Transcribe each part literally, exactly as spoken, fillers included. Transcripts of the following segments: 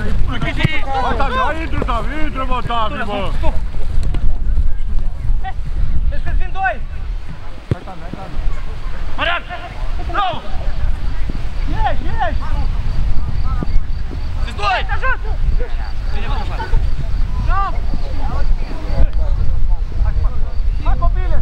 e bună! Hai, Tavi, hai, intru, Tavi, intră, mă, Tavi, bă! Vezi că-ți vin doi! Hai, Tavi, hai, Tavi! Marian! Bravo! Ieși, ieși! Sunt doi! Te ajut! Bine, vă afară! Bravo! Hai, copile!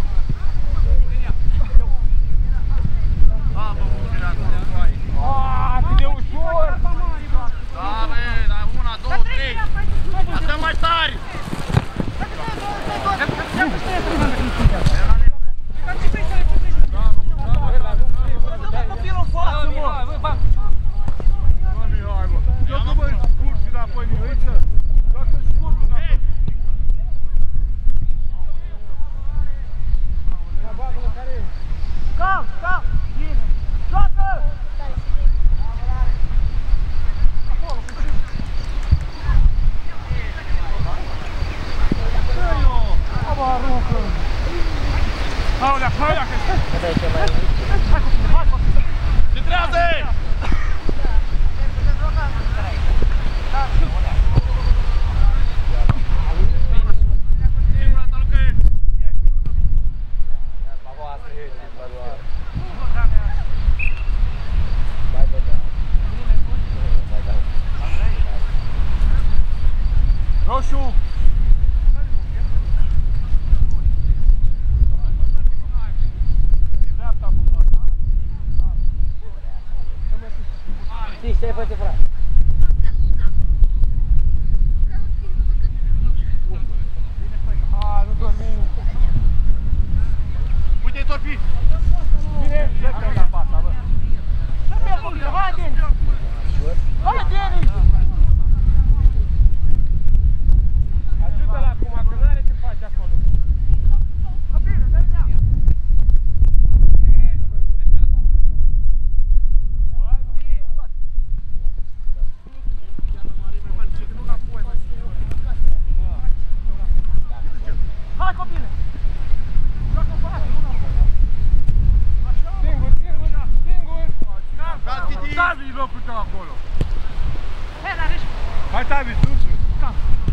A, bă, Miran, hai! Aaaa, cât de ușor! Da, bă, da, una, două, trei! Asta mai tari! Dă-mă copilul în față, mă! Bă, Mihai, bă! Joacă-mă scurt și înapoi, Mihăiță! Joacă scurt înapoi! Calm, calm! Bine! Joacă! Acolo, cu știu! Aba, aruncă! Aolea, aolea, că... Hai copil, hai copil! Centrează! Roșu! Sim, stai pra te furar. Ah, nu dormim! Uite-i torpi! Bine! Ce-i la pasta, bă? Ce-mi-e copil? Hai, Denis! Hai, Denis! Ajută-l acum, că n-are ce face acolo! Copile, dă-i-nea! Hai, copile! Joacă în față, nu înapoi! Așa! Singur, singur, singur! Tavi e locul tău acolo! Hai, dar ești... Hai, Tavi, sus! Cam!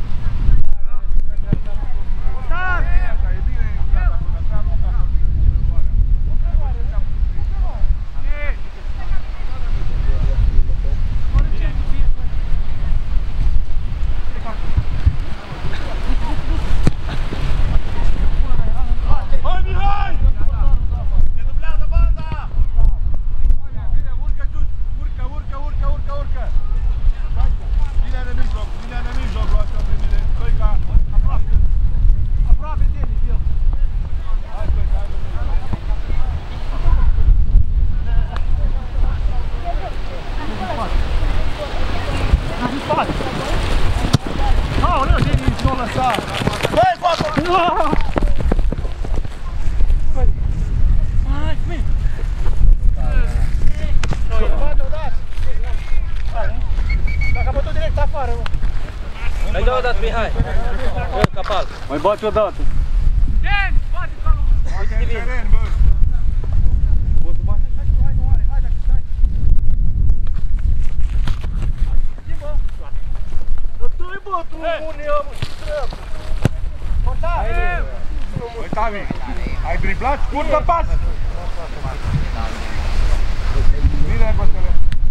Tavi! Așa, e bine, e bine, acolo, dar prea loc acolo, e luarea. Hai, Mihai! Se dublează banda! Bine, bine, urcă sus! Urcă, urcă, urcă, urcă, urcă! Linia de mijloc, linia de mijloc, luați-o primele. Stoica, aproape. Aproape, Denis, el! Hai, Stoica, hai de mijloc. În spate! Aoleu, Denis, nu o lăsa! Băi, cu acolo! Hai, vine! Bate odată! Dacă a bătut direct afară, mă! Mai dă o dată, Mihai! Capal! Mai bate odată! Denis, bate calul! Uite în teren, bă! Poți să bate? Hai, hai, nu are, hai dacă stai! Schimbă! Dă-i bă, tu bune, mă, ce treabă! Portar! Băi, Tavi, ai driblat scurtă pas! Bine, Costele!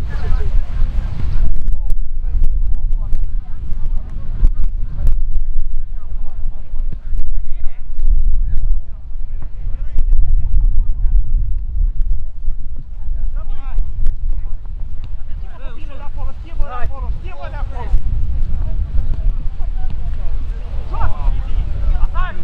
Bine de acolo, schimbă de acolo, schimbă de acolo! Joacă! Atari!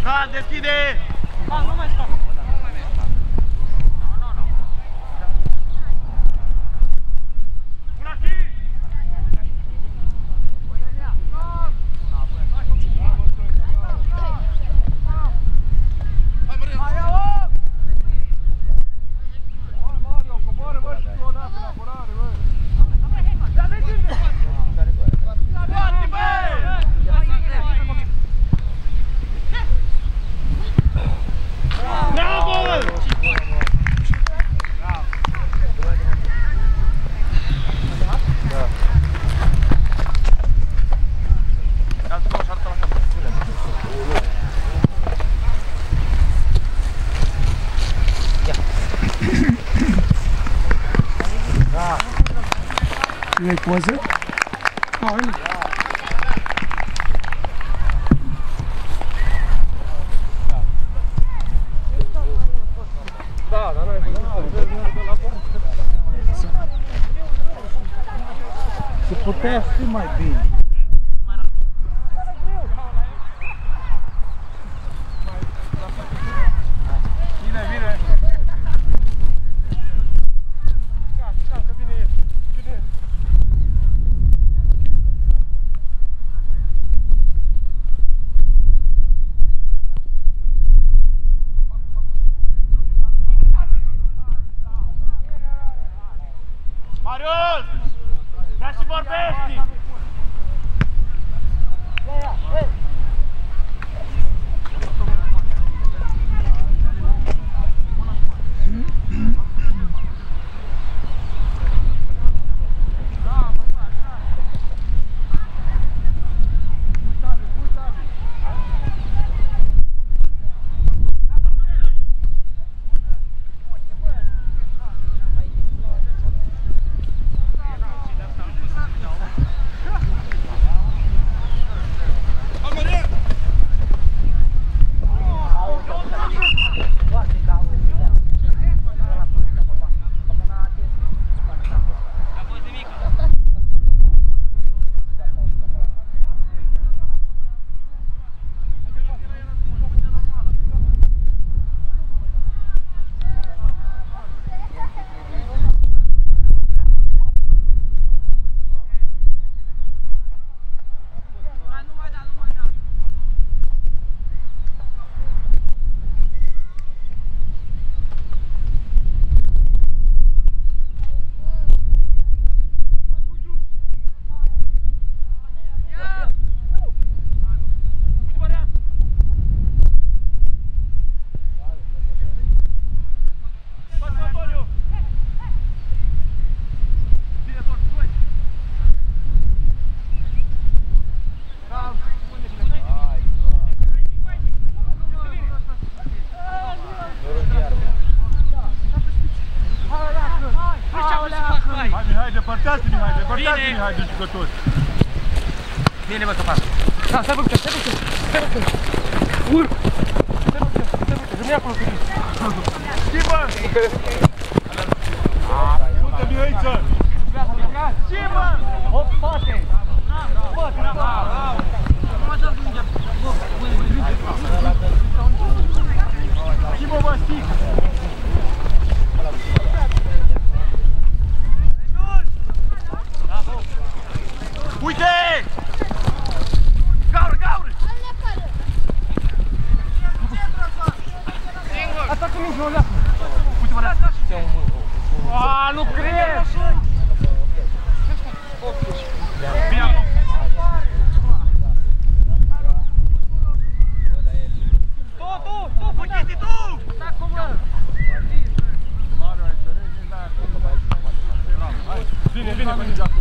Dan, deschide! Dan, nu mai scap. Vrei poză? Hai! Da, dar n-ai Se putea fi mai bine. Bine, bine! Marius! Vrea și vorbești! Hai Mihai, depărtează Mihai, depărtează Mihai de jucători. Bine, bă, capaz. Da, stai băgă, stai băgă, stai băgă. Urc! Stai băgă, stai băgă, rămâi acolo cu mine. Schimbă! Uite Mihaiță! Schimbă! Hop, spate! Spate, bravo! Schimbă, bă, stic! Uite! Gaură, gaură! Asta cu mingea, o leapă! Uite, mă, leapă! Aaa, nu cred! Bine acolo! Tu, tu, tu, fă chestii, tu! Da, cum mă! Mario, ai înțeles? Bine, bine, bine!